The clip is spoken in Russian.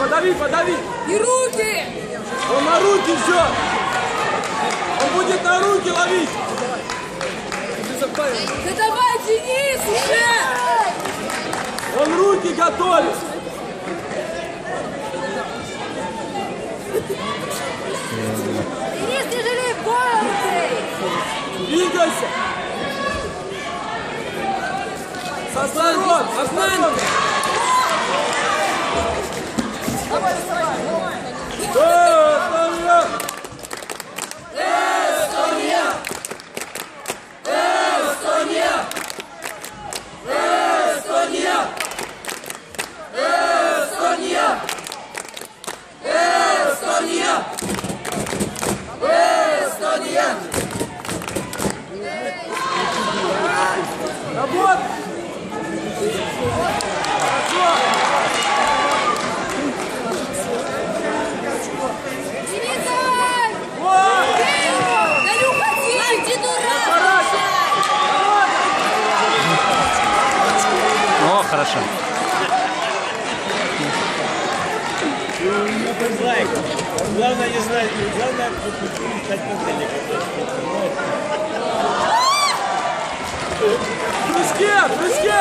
Подави, подави! И руки! Он на руки ждет! Он будет на руки ловить! Да давай, Денис, уже! Он руки готовит! Денис, не жалей голову! Двигайся! Со сторон! Со сторон! Давай, давай! Эстония! Эстония! Эстония! Эстония! Эстония! Эстония! Работа! О, хорошо. Главное не знать, главное стать контейнером. В прыжке! В прыжке!